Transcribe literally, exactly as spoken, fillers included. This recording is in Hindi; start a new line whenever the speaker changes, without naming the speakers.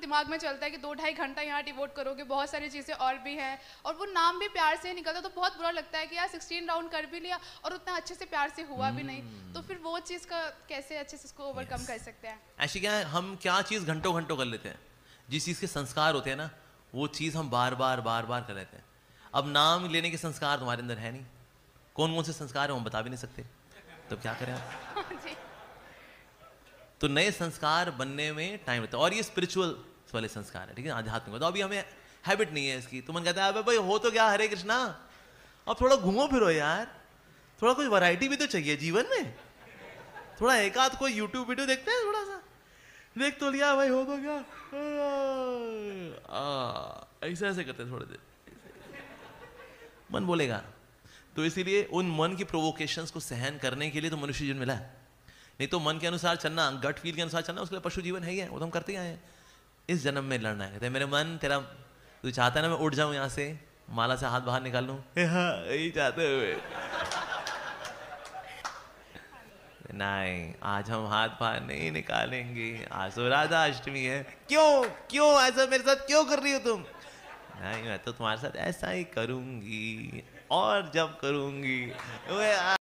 दिमाग में चलता है कि दो ढाई घंटा यहाँ डिवोट करोगे, बहुत सारी चीज़ें और भी हैं, और वो नाम भी प्यार से निकलता तो बहुत बुरा लगता है कि यार सिक्सटीन राउंड कर भी लिया और उतना अच्छे से प्यार से हुआ भी नहीं। तो फिर वो चीज़ का कैसे अच्छे से उसको ओवरकम
Yes.
कर सकते हैं?
ऐसे क्या है, हम क्या चीज़ घंटों घंटों कर लेते हैं, जिस चीज़ के संस्कार होते हैं ना वो चीज़ हम बार बार बार बार कर लेते हैं। अब नाम लेने के संस्कार तुम्हारे अंदर है नहीं, कौन कौन से संस्कार है हम बता भी नहीं सकते, तो क्या करें आप?
जी।
तो नए संस्कार बनने में टाइम लगता है, और ये स्पिरिचुअल वाले संस्कार है, ठीक है, आध्यात्मिक। तो अभी हमें हैबिट नहीं है इसकी, तो मन कहता है अबे भाई हो तो क्या हरे कृष्णा, अब थोड़ा घूमो फिरो यार, थोड़ा कुछ वैरायटी भी तो चाहिए जीवन में, थोड़ा एक आध कोई यूट्यूब वीडियो देखते हैं, थोड़ा सा देख तो लिया भाई, हो तो क्या, ऐसे ऐसे करते हैं थोड़े देर, मन बोलेगा। तो इसीलिए उन मन की प्रोवोकेशंस को सहन करने के लिए तो मनुष्य जीवन मिला है, नहीं तो मन के अनुसार चलना, गट फील के अनुसार चलना, उसके लिए पशु जीवन है ही है, वो तो हम करते ही आए हैं। इस जन्म में लड़ना है, कहते हैं मेरे मन तेरा, तू चाहता है ना मैं उठ जाऊं यहाँ से, माला से हाथ बाहर निकाल लूं, हाँ यही चाहते हुए, नहीं आज हम हाथ बाहर नहीं निकालेंगे, आज तो राधा अष्टमी है, क्यों क्यों ऐसा मेरे साथ क्यों कर रही हो तुम, नहीं मैं तो तुम्हारे साथ ऐसा ही करूंगी, और जब करूंगी